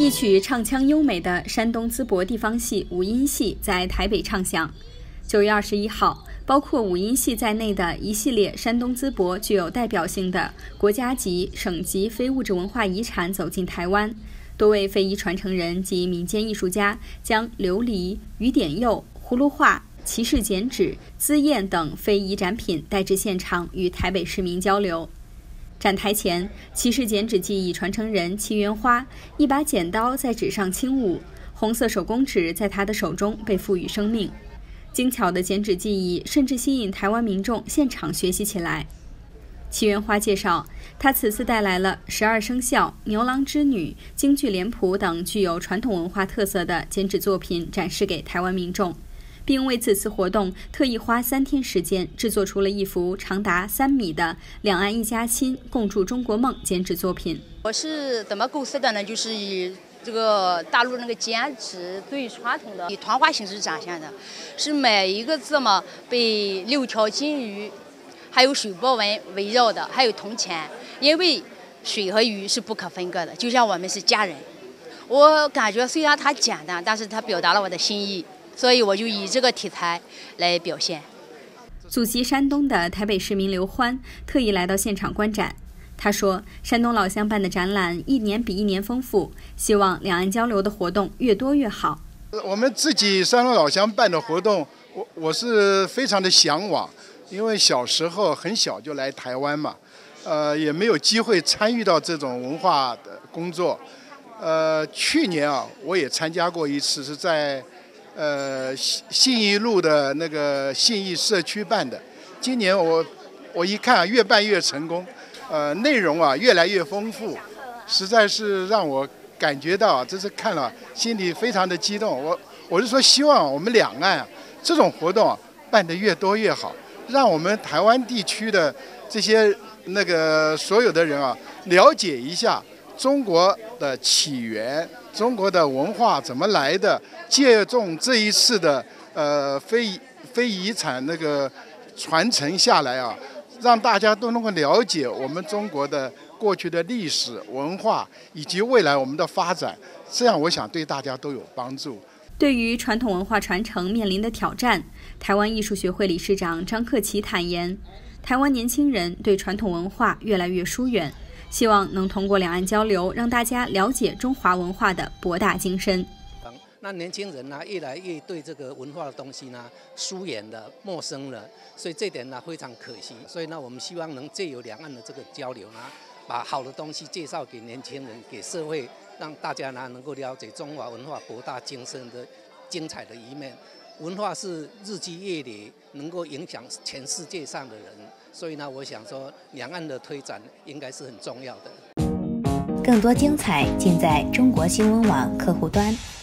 一曲唱腔优美的山东淄博地方戏五音戏在台北唱响。9月21号，包括五音戏在内的一系列山东淄博具有代表性的国家级、省级非物质文化遗产走进台湾。多位非遗传承人及民间艺术家将琉璃、雨点釉、葫芦画、骑士剪纸、淄砚等非遗展品带至现场，与台北市民交流。展台前，骑士剪纸技艺传承人齐元花一把剪刀在纸上轻舞，红色手工纸在他的手中被赋予生命。精巧的剪纸技艺甚至吸引台湾民众现场学习起来。齐元花介绍，他此次带来了12生肖、牛郎织女、京剧脸谱等具有传统文化特色的剪纸作品展示给台湾民众，并为此次活动特意花3天时间制作出了一幅长达3米的两岸一家亲共筑中国梦剪纸作品。 我是怎么构思的呢？就是以这个大陆那个剪纸最传统的以团花形式展现的，是每一个字嘛被6条金鱼还有水波纹围绕的，还有铜钱，因为水和鱼是不可分割的，就像我们是家人。我感觉虽然它简单，但是它表达了我的心意，所以我就以这个题材来表现。 祖籍山东的台北市民刘欢特意来到现场观展。他说，山东老乡办的展览一年比一年丰富，希望两岸交流的活动越多越好。 我们自己山东老乡办的活动，我是非常的向往，因为小时候很小就来台湾嘛，也没有机会参与到这种文化的工作。去年啊，我也参加过一次，是在信义路的那个信义社区办的。今年我一看越办越成功，内容啊越来越丰富，实在是让我感觉到，这是看了心里非常的激动。我是说，希望我们两岸这种活动办得越多越好，让我们台湾地区的这些所有的人啊，了解一下中国的起源，中国的文化怎么来的，借重这一次的非遗产传承下来啊，让大家都能够了解我们中国的过去的历史文化以及未来我们的发展，这样我想对大家都有帮助。 对于传统文化传承面临的挑战，台湾艺术学会理事长张克奇坦言，台湾年轻人对传统文化越来越疏远，希望能通过两岸交流，让大家了解中华文化的博大精深。 那年轻人呢，越来越对这个文化的东西呢疏远了、陌生了，所以这点呢非常可惜。所以呢，我们希望能借由两岸的这个交流呢，把好的东西介绍给年轻人、给社会，让大家呢能够了解中华文化博大精深的精彩的一面。文化是日积月累，能够影响全世界上的人。所以呢，我想说，两岸的推展应该是很重要的。 更多精彩尽在中国新闻网客户端。